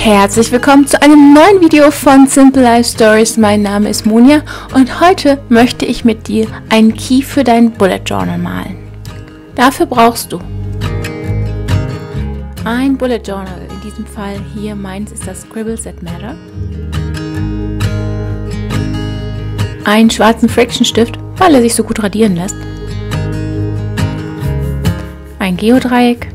Herzlich willkommen zu einem neuen Video von Simple Life Stories. Mein Name ist Monja und heute möchte ich mit dir einen Key für dein Bullet Journal malen. Dafür brauchst du ein Bullet Journal, in diesem Fall hier meins ist das Scribbles That Matter, einen schwarzen Friction Stift, weil er sich so gut radieren lässt, ein Geodreieck,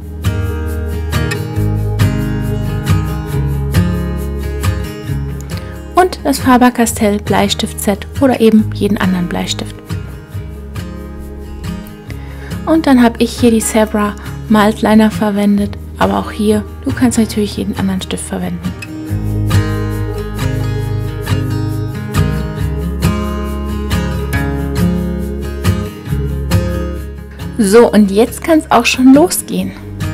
und das Faber-Castell Bleistift-Set oder eben jeden anderen Bleistift. Und dann habe ich hier die Zebra Maltliner verwendet, aber auch hier, du kannst natürlich jeden anderen Stift verwenden. So, und jetzt kann es auch schon losgehen.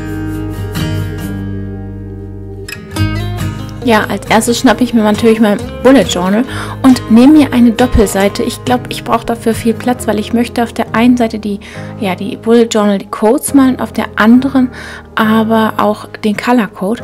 Ja, als erstes schnappe ich mir natürlich mein Bullet Journal und nehme mir eine Doppelseite. Ich glaube, ich brauche dafür viel Platz, weil ich möchte auf der einen Seite die Bullet Journal, die Codes malen, auf der anderen aber auch den Color Code.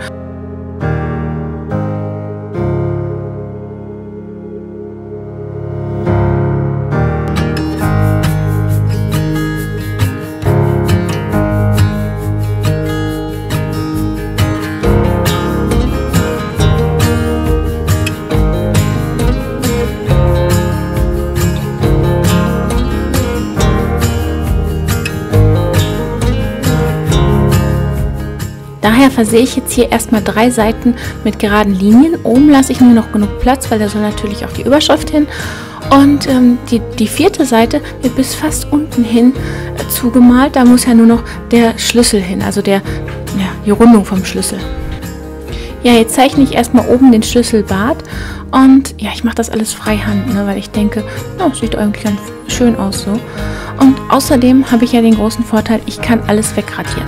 Daher versehe ich jetzt hier erstmal 3 Seiten mit geraden Linien. Oben lasse ich mir noch genug Platz, weil da soll natürlich auch die Überschrift hin. Und die 4. Seite wird bis fast unten hin zugemalt. Da muss ja nur noch der Schlüssel hin, also die Rundung vom Schlüssel. Ja, jetzt zeichne ich erstmal oben den Schlüsselbart. Und ja, ich mache das alles freihand, ne, weil ich denke, ja, sieht eigentlich ganz schön aus so. Und außerdem habe ich ja den großen Vorteil, ich kann alles wegradieren.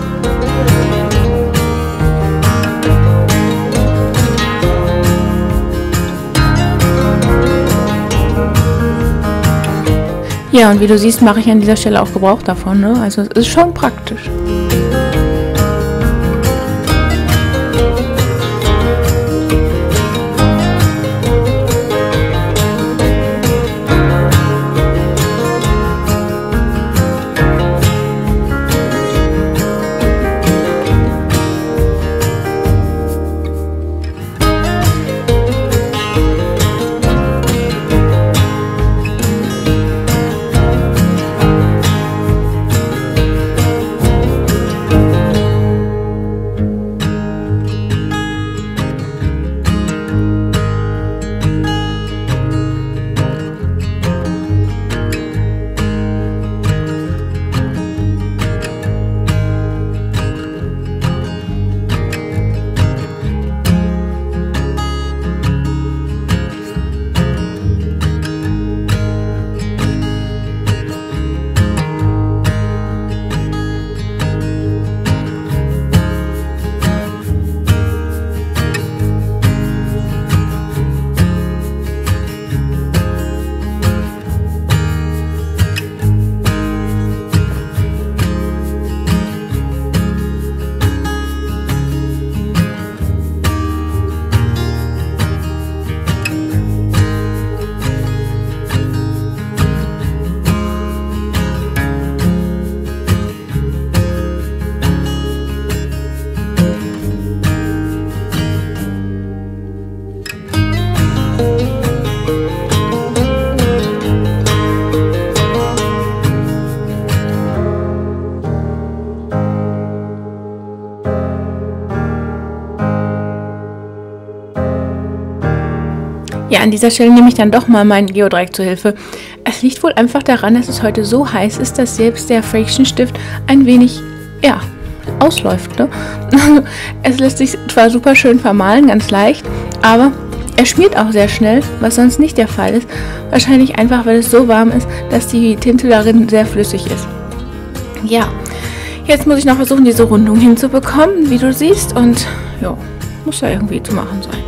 Ja, und wie du siehst, mache ich an dieser Stelle auch Gebrauch davon, ne? Also es ist schon praktisch. Ja, an dieser Stelle nehme ich dann doch mal meinen Geodreieck zur Hilfe. Es liegt wohl einfach daran, dass es heute so heiß ist, dass selbst der Friction Stift ein wenig, ja, ausläuft, ne? Es lässt sich zwar super schön vermalen, ganz leicht, aber er schmiert auch sehr schnell, was sonst nicht der Fall ist. Wahrscheinlich einfach, weil es so warm ist, dass die Tinte darin sehr flüssig ist. Ja, jetzt muss ich noch versuchen, diese Rundung hinzubekommen, wie du siehst, und ja, muss ja irgendwie zu machen sein.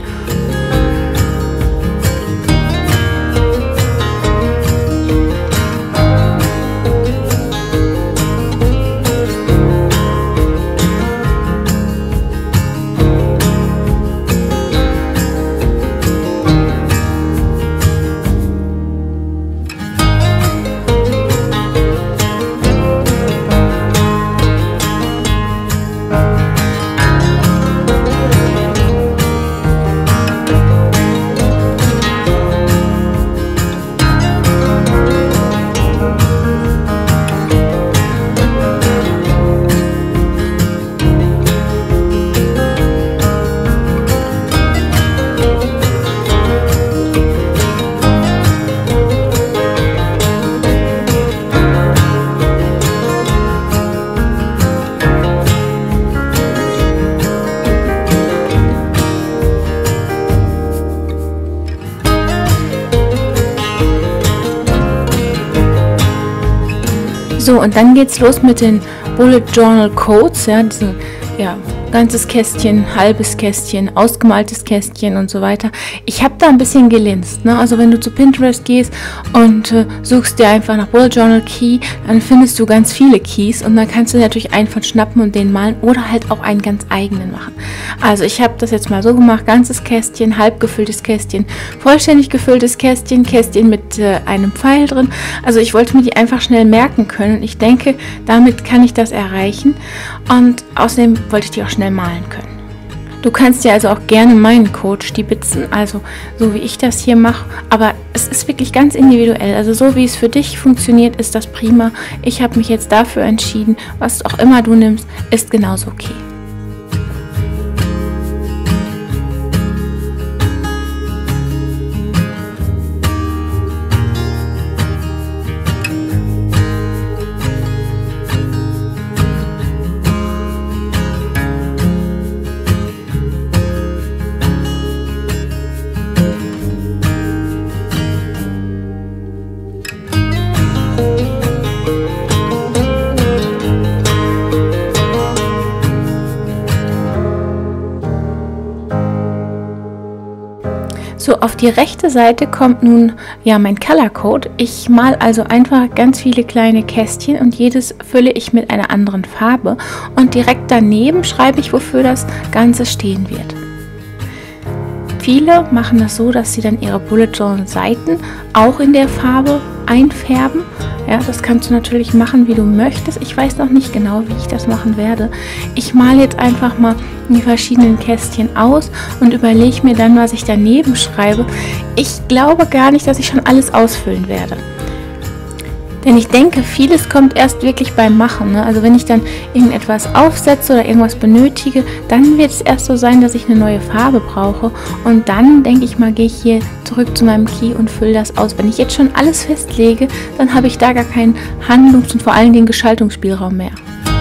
So, und dann geht's los mit den Bullet Journal Codes, ja, diese, ja, ganzes Kästchen, halbes Kästchen, ausgemaltes Kästchen und so weiter. Ich habe da ein bisschen gelinst, ne? Also wenn du zu Pinterest gehst und suchst dir einfach nach Bullet Journal Key, dann findest du ganz viele Keys und dann kannst du natürlich einen von schnappen und den malen oder halt auch einen ganz eigenen machen. Also ich habe das jetzt mal so gemacht, ganzes Kästchen, halb gefülltes Kästchen, vollständig gefülltes Kästchen, Kästchen mit einem Pfeil drin. Also ich wollte mir die einfach schnell merken können und ich denke, damit kann ich das erreichen und außerdem wollte ich die auch schnell malen können. Du kannst dir also auch gerne meinen Code stibitzen, also so wie ich das hier mache, aber es ist wirklich ganz individuell, also so wie es für dich funktioniert, ist das prima. Ich habe mich jetzt dafür entschieden, was auch immer du nimmst, ist genauso okay. So, auf die rechte Seite kommt nun ja mein Color Code. Ich male also einfach ganz viele kleine Kästchen und jedes fülle ich mit einer anderen Farbe und direkt daneben schreibe ich, wofür das Ganze stehen wird. Viele machen das so, dass sie dann ihre Bullet Journal Seiten auch in der Farbe einfärben. Ja, das kannst du natürlich machen, wie du möchtest. Ich weiß noch nicht genau, wie ich das machen werde. Ich male jetzt einfach mal die verschiedenen Kästchen aus und überlege mir dann, was ich daneben schreibe. Ich glaube gar nicht, dass ich schon alles ausfüllen werde. Denn ich denke, vieles kommt erst wirklich beim Machen, ne? Also wenn ich dann irgendetwas aufsetze oder irgendwas benötige, dann wird es erst so sein, dass ich eine neue Farbe brauche. Und dann, denke ich mal, gehe ich hier zurück zu meinem Key und fülle das aus. Wenn ich jetzt schon alles festlege, dann habe ich da gar keinen Handlungs- und vor allen Dingen Gestaltungsspielraum mehr.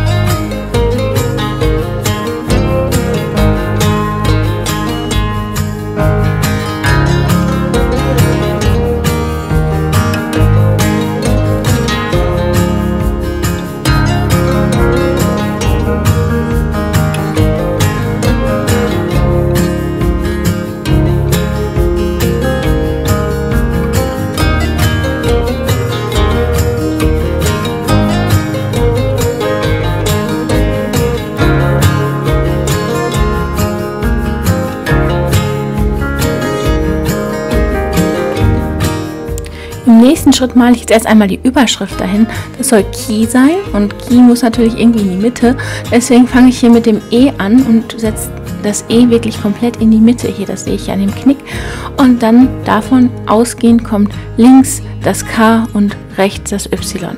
Im nächsten Schritt male ich jetzt erst einmal die Überschrift dahin. Das soll Key sein und Key muss natürlich irgendwie in die Mitte. Deswegen fange ich hier mit dem E an und setze das E wirklich komplett in die Mitte. Hier, das sehe ich ja an dem Knick. Und dann davon ausgehend kommt links das K und rechts das Y.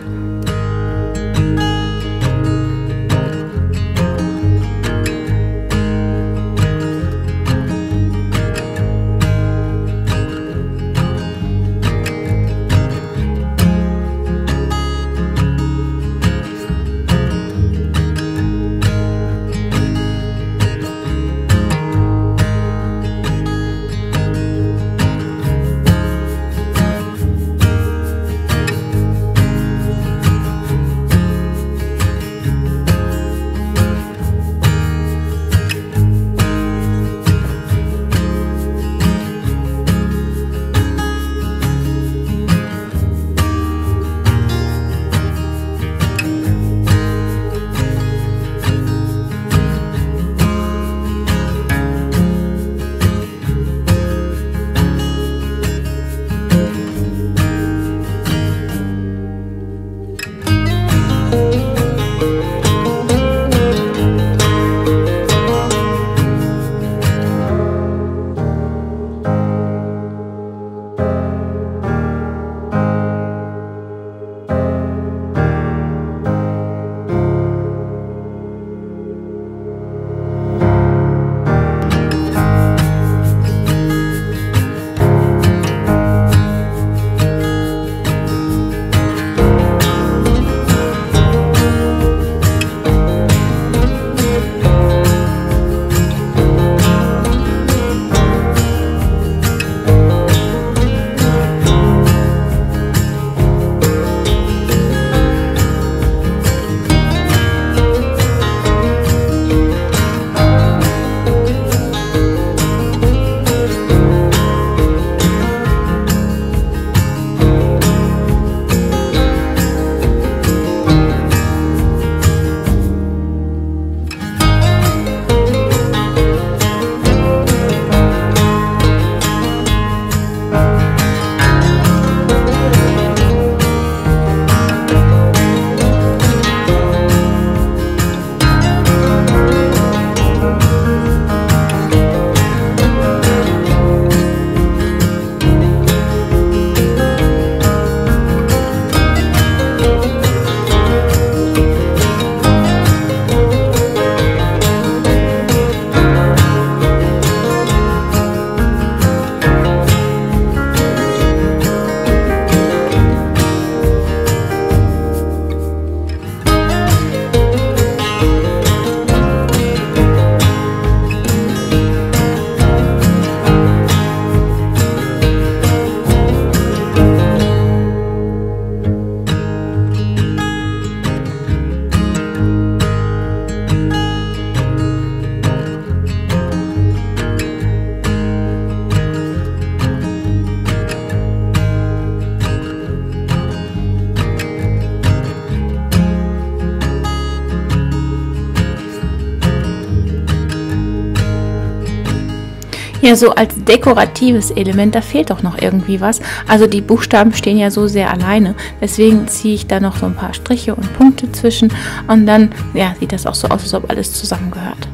Ja, so als dekoratives Element, da fehlt doch noch irgendwie was. Also die Buchstaben stehen ja so sehr alleine. Deswegen ziehe ich da noch so ein paar Striche und Punkte zwischen. Und dann ja, sieht das auch so aus, als ob alles zusammengehört.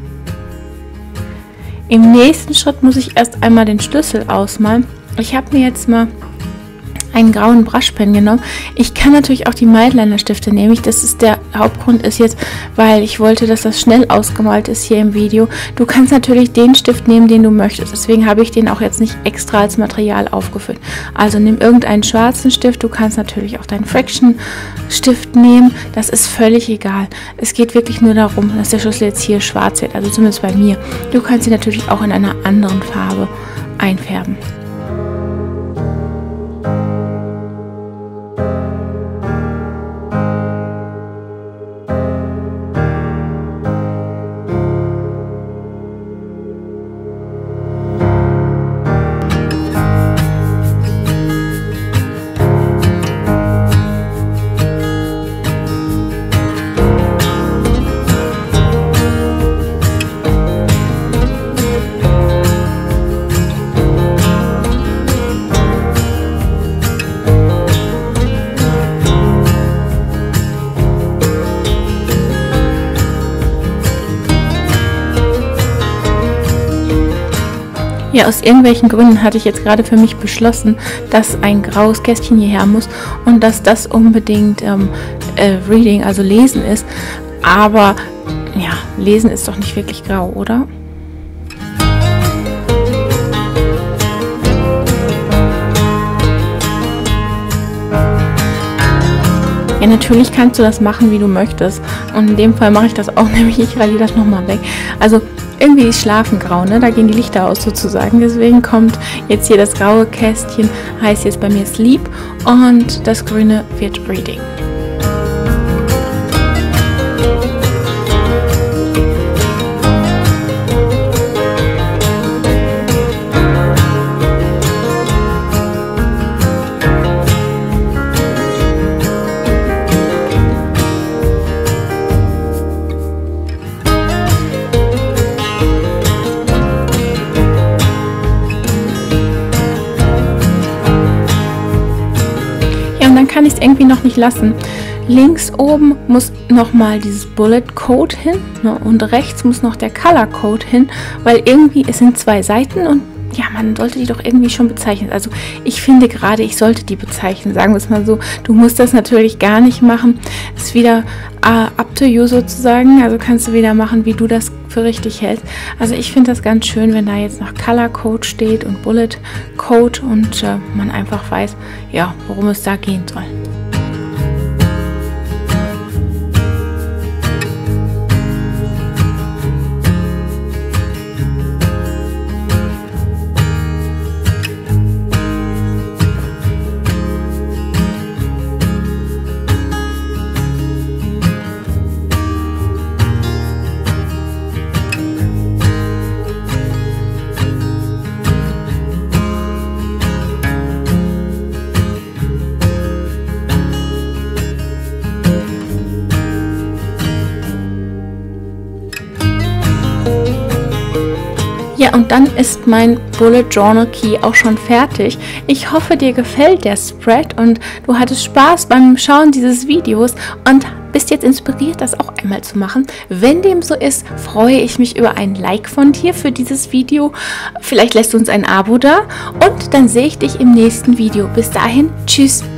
Im nächsten Schritt muss ich erst einmal den Schlüssel ausmalen. Ich habe mir jetzt mal einen grauen Brushpen genommen. Ich kann natürlich auch die Mildliner Stifte nehmen. Das ist der Hauptgrund ist jetzt, weil ich wollte, dass das schnell ausgemalt ist hier im Video. Du kannst natürlich den Stift nehmen, den du möchtest. Deswegen habe ich den auch jetzt nicht extra als Material aufgefüllt. Also nimm irgendeinen schwarzen Stift. Du kannst natürlich auch deinen Fraction Stift nehmen. Das ist völlig egal. Es geht wirklich nur darum, dass der Schlüssel jetzt hier schwarz wird. Also zumindest bei mir. Du kannst ihn natürlich auch in einer anderen Farbe einfärben. Ja, aus irgendwelchen Gründen hatte ich jetzt gerade für mich beschlossen, dass ein graues Kästchen hierher muss und dass das unbedingt Reading, also Lesen ist. Aber ja, Lesen ist doch nicht wirklich grau, oder? Ja, natürlich kannst du das machen, wie du möchtest. Und in dem Fall mache ich das auch, nämlich ich radiere das nochmal weg. Also irgendwie ist Schlafen grau, ne? Da gehen die Lichter aus sozusagen. Deswegen kommt jetzt hier das graue Kästchen, heißt jetzt bei mir Sleep und das grüne wird Reading. Kann ich es irgendwie noch nicht lassen. Links oben muss nochmal dieses Bullet Code hin, ne, und rechts muss noch der Color Code hin, weil irgendwie es sind zwei Seiten und ja, man sollte die doch irgendwie schon bezeichnen. Also ich finde gerade, ich sollte die bezeichnen, sagen wir es mal so. Du musst das natürlich gar nicht machen. Ist wieder up to you sozusagen. Also kannst du wieder machen, wie du das für richtig hältst. Also ich finde das ganz schön, wenn da jetzt noch Color Code steht und Bullet Code und man einfach weiß, ja, worum es da gehen soll. Ja, und dann ist mein Bullet Journal Key auch schon fertig. Ich hoffe, dir gefällt der Spread und du hattest Spaß beim Schauen dieses Videos und bist jetzt inspiriert, das auch einmal zu machen. Wenn dem so ist, freue ich mich über ein Like von dir für dieses Video. Vielleicht lässt du uns ein Abo da und dann sehe ich dich im nächsten Video. Bis dahin, tschüss!